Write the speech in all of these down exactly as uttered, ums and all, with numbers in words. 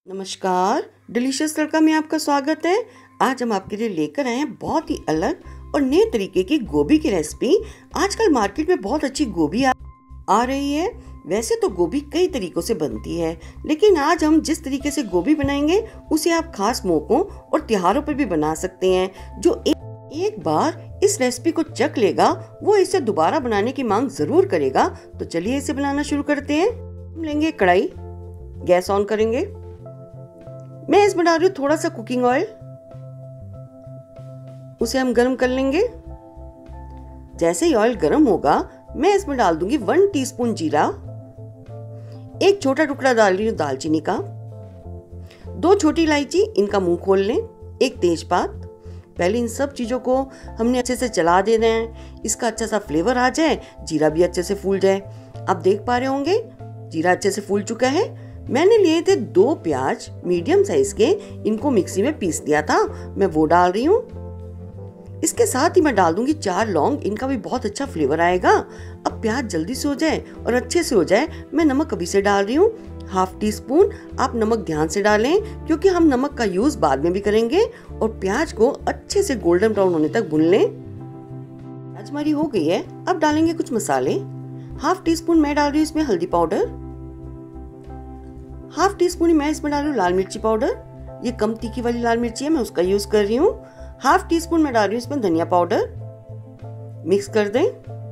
नमस्कार, डिलीशियस तड़का में आपका स्वागत है। आज हम आपके लिए लेकर आए हैं बहुत ही अलग और नए तरीके की गोभी की रेसिपी। आजकल मार्केट में बहुत अच्छी गोभी आ, आ रही है। वैसे तो गोभी कई तरीकों से बनती है, लेकिन आज हम जिस तरीके से गोभी बनाएंगे उसे आप खास मौकों और त्योहारों पर भी बना सकते हैं। जो एक, एक बार इस रेसिपी को चख लेगा वो इसे दोबारा बनाने की मांग जरूर करेगा। तो चलिए इसे बनाना शुरू करते हैं। हम लेंगे कढ़ाई, गैस ऑन करेंगे। मैं इसमें डाल रही हूँ थोड़ा सा कुकिंग ऑयल, उसे हम गर्म कर लेंगे। जैसे ही ऑयल गर्म होगा मैं इसमें डाल दूंगी वन टीस्पून जीरा, एक छोटा टुकड़ा डाल रही हूँ दालचीनी का, दो छोटी इलायची, इनका मुंह खोल लें, एक तेजपात। पहले इन सब चीजों को हमने अच्छे से चला देना है, इसका अच्छा सा फ्लेवर आ जाए, जीरा भी अच्छे से फूल जाए। आप देख पा रहे होंगे जीरा अच्छे से फूल चुका है। मैंने लिए थे दो प्याज मीडियम साइज के, इनको मिक्सी में पीस दिया था, मैं वो डाल रही हूँ। इसके साथ ही मैं डाल दूंगी चार लौंग, इनका भी बहुत अच्छा फ्लेवर आएगा। अब प्याज जल्दी से हो जाए और अच्छे से हो जाए, मैं नमक अभी से डाल रही हूँ, हाफ टी स्पून। आप नमक ध्यान से डालें क्योंकि हम नमक का यूज बाद में भी करेंगे। और प्याज को अच्छे से गोल्डन ब्राउन होने तक भून लें। प्याज हमारी हो गई है। अब डालेंगे कुछ मसाले। हाफ टी स्पून मैं डाल रही हूँ इसमें हल्दी पाउडर, हाफ टी स्पून मैं इसमें डाल रही हूँ लाल मिर्ची पाउडर, ये कम तीखी वाली लाल मिर्ची है, मैं उसका यूज कर रही हूँ। हाफ टी स्पून मैं डाल रही हूँ इसमें धनिया पाउडर, मिक्स कर दें।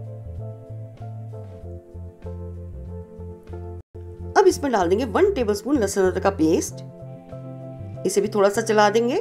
अब इसमें डाल देंगे वन टेबलस्पून लहसुन अदरक का पेस्ट, इसे भी थोड़ा सा चला देंगे।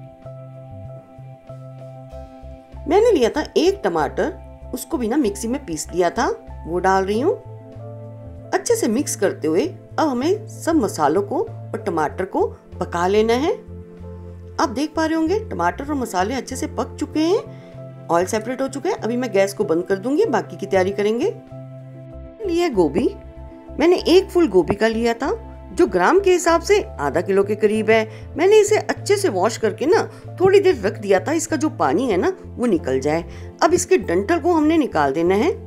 मैंने लिया था एक टमाटर, उसको भी ना मिक्सी में पीस लिया था, वो डाल रही हूँ। अच्छे से मिक्स करते हुए अब हमें सब मसालों को और टमाटर को पका लेना है। आप देख पा रहे होंगे टमाटर और मसाले अच्छे से पक चुके हैं, ऑयल सेपरेट हो चुका है। अभी मैं गैस को बंद कर दूंगी, बाकी की तैयारी करेंगे। लिया गोभी, मैंने एक फुल गोभी का लिया था, जो ग्राम के हिसाब से आधा किलो के करीब है। मैंने इसे अच्छे से वॉश करके ना थोड़ी देर रख दिया था, इसका जो पानी है ना वो निकल जाए। अब इसके डंठल को हमने निकाल देना है।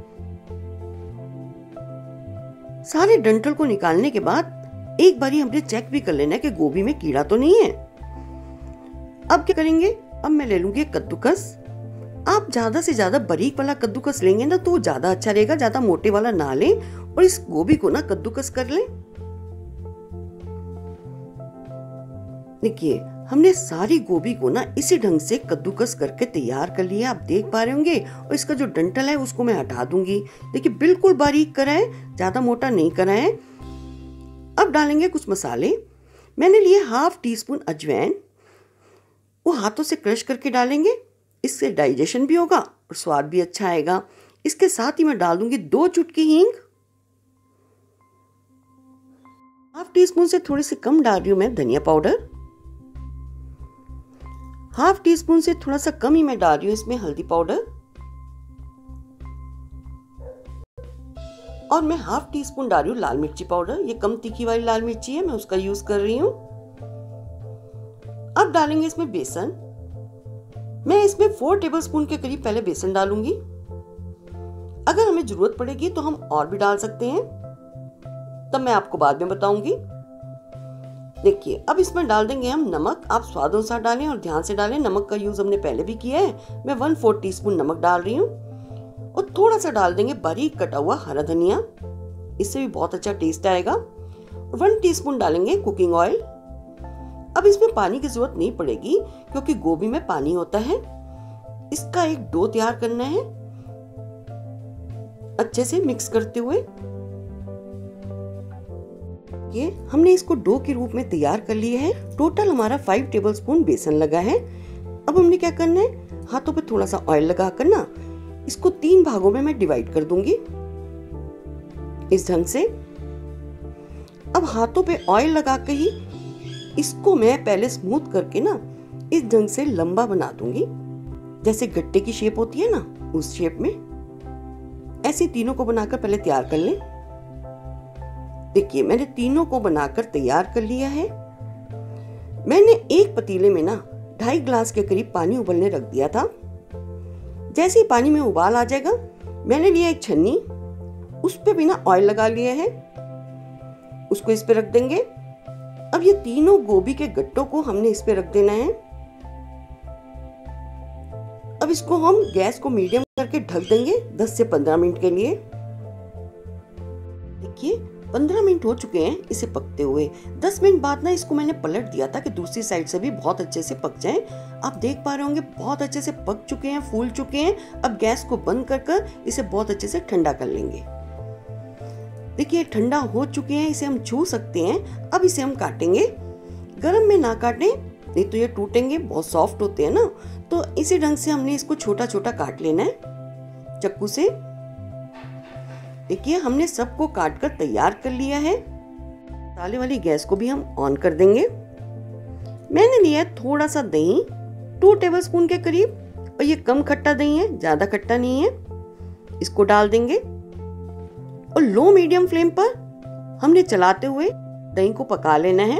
सारे डंठल को निकालने के बाद एक बारी हमने चेक भी कर लेना है कि गोभी में कीड़ा तो नहीं है। अब क्या करेंगे, अब मैं ले लूंगी कद्दूकस। आप ज्यादा से ज्यादा बारीक वाला कद्दूकस लेंगे ना तो ज्यादा अच्छा रहेगा, ज्यादा मोटे वाला ना लें। और इस गोभी को ना कद्दूकस कर लें। देखिए हमने सारी गोभी को ना इसी ढंग से कद्दूकस करके तैयार कर लिया, आप देख पा रहे होंगे। और इसका जो डंठल है उसको मैं हटा दूंगी। देखिए बिल्कुल बारीक करा है, ज्यादा मोटा नहीं करा है। अब डालेंगे कुछ मसाले। मैंने लिए हाफ टी स्पून अजवाइन, वो हाथों से क्रश करके डालेंगे, इससे डाइजेशन भी होगा और स्वाद भी अच्छा आएगा। इसके साथ ही मैं डाल दूंगी दो चुटकी हींग। हाफ टी स्पून से थोड़ी सी कम डाल रही हूं मैं धनिया पाउडर। हाफ टी स्पून से थोड़ा सा कम ही मैं डाल रही हूँ इसमें हल्दी पाउडर। और मैं हाफ टी स्पून डाल रही हूँ लाल मिर्ची पाउडर, ये कम तीखी वाली लाल मिर्ची है, मैं उसका यूज कर रही हूँ। अब डालेंगे इसमें बेसन। मैं इसमें फोर टेबलस्पून के करीब पहले बेसन डालूंगी। अगर हमें जरूरत पड़ेगी तो हम और भी डाल सकते हैं, तब मैं आपको बाद में बताऊंगी। देखिए अब इसमें डाल देंगे हम नमक। आप स्वाद अनुसार डालें और ध्यान से डालें, नमक का यूज हमने पहले भी किया है। मैं वन फोर्थ टी स्पून नमक डाल रही हूँ। और थोड़ा सा डाल देंगे बारीक कटा हुआ हरा धनिया, इससे भी बहुत अच्छा टेस्ट आएगा। और वन टीस्पून डालेंगे कुकिंग ऑयल। अब इसमें पानी की जरूरत नहीं पड़ेगी क्योंकि गोभी में पानी होता है। इसका एक डो तैयार करना है, अच्छे से मिक्स करते हुए। ये हमने इसको डो के रूप में तैयार कर लिया है। टोटल हमारा फाइव टेबलस्पून बेसन लगा है। अब हमने क्या करना है, हाथों पे थोड़ा सा ऑयल लगा कर ना इसको तीन भागों में मैं डिवाइड कर दूंगी, इस ढंग से। अब हाथों पे ऑयल लगा के ही इसको मैं पहले स्मूथ करके ना इस ढंग से लंबा बना दूंगी, जैसे गट्टे की शेप होती है ना उस शेप में। ऐसे तीनों को बनाकर पहले तैयार कर लें। देखिए मैंने तीनों को बनाकर तैयार कर लिया है। मैंने एक पतीले में ना ढाई ग्लास के करीब पानी उबलने रख दिया था। जैसे ही पानी में उबाल आ जाएगा, मैंने लिया एक छन्नी, उस पे भी ना ऑयल लगा लिया है, उसको इस पे रख देंगे। अब अब ये तीनों गोभी के गट्टों को हमने इस पे रख देना है। अब इसको हम गैस को मीडियम करके ढक देंगे दस से पंद्रह मिनट के लिए। देखिए पंद्रह मिनट हो चुके हैं इसे पकते हुए। दस मिनट बाद ना इसको मैंने पलट दिया था कि दूसरी साइड से भी बहुत अच्छे से पक जाए। आप देख पा रहे होंगे बहुत अच्छे से पक चुके हैं, फूल चुके हैं। अब गैस को बंद कर कर इसे बहुत अच्छे से ठंडा कर लेंगे। देखिए ठंडा हो चुके हैं, इसे हम छू सकते हैं। अब इसे हम काटेंगे। गरम में ना काटें, नहीं तो ये टूटेंगे, बहुत सॉफ्ट होते हैं ना। तो इसी ढंग से हमने इसको छोटा छोटा काट लेना है चाकू से। देखिए हमने सबको काट कर तैयार कर लिया है। मसाले वाली गैस को भी हम ऑन कर देंगे। मैंने लिया है थोड़ा सा दही, टू टेबलस्पून के करीब, और ये कम खट्टा दही है, ज्यादा खट्टा नहीं है। इसको डाल देंगे और लो मीडियम फ्लेम पर हमने चलाते हुए दही को पका लेना है।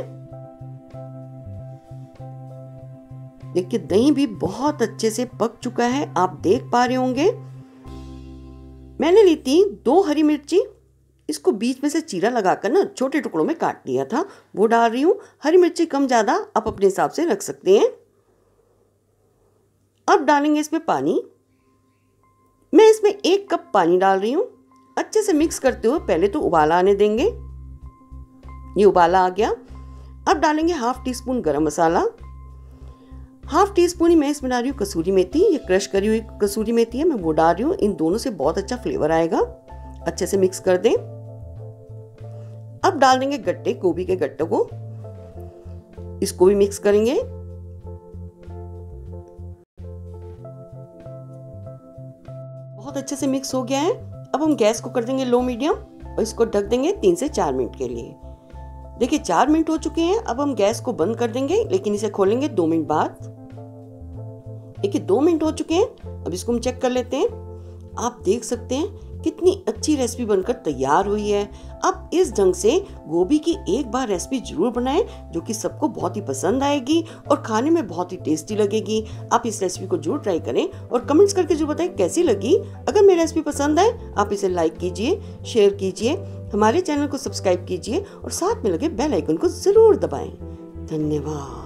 देखिए दही भी बहुत अच्छे से पक चुका है, आप देख पा रहे होंगे। मैंने ली थी दो हरी मिर्ची, इसको बीच में से चीरा लगाकर ना छोटे टुकड़ों में काट लिया था, वो डाल रही हूँ। हरी मिर्ची कम ज्यादा आप अपने हिसाब से रख सकते हैं। अब डालेंगे इसमें पानी। मैं इसमें एक कप पानी डाल रही हूँ। अच्छे से मिक्स करते हुए पहले तो उबाला आने देंगे। ये उबाला आ गया। अब डालेंगे half teaspoon garam masala, half teaspoon ही मैं इसमें डाल रही हूँ कसूरी मेथी। ये क्रश करी हुई कसूरी मेथी है, मैं वो डाल रही हूँ। इन दोनों से बहुत अच्छा फ्लेवर आएगा। अच्छे से मिक्स कर दें। अब डाल देंगे गट्टे, गोभी के गट्टों को, इसको भी मिक्स करेंगे। बहुत अच्छे से मिक्स हो गया है। अब हम गैस को कर देंगे लो मीडियम और इसको ढक देंगे तीन से चार मिनट के लिए। देखिए चार मिनट हो चुके हैं। अब हम गैस को बंद कर देंगे, लेकिन इसे खोलेंगे दो मिनट बाद। देखिए दो मिनट हो चुके हैं। अब इसको हम चेक कर लेते हैं। आप देख सकते हैं कितनी अच्छी रेसिपी बनकर तैयार हुई है। आप इस ढंग से गोभी की एक बार रेसिपी जरूर बनाएं, जो कि सबको बहुत ही पसंद आएगी और खाने में बहुत ही टेस्टी लगेगी। आप इस रेसिपी को जरूर ट्राई करें और कमेंट्स करके जरूर बताएं कैसी लगी। अगर मेरी रेसिपी पसंद आए आप इसे लाइक कीजिए, शेयर कीजिए, हमारे चैनल को सब्सक्राइब कीजिए और साथ में लगे बेल आइकन को जरूर दबाएं। धन्यवाद।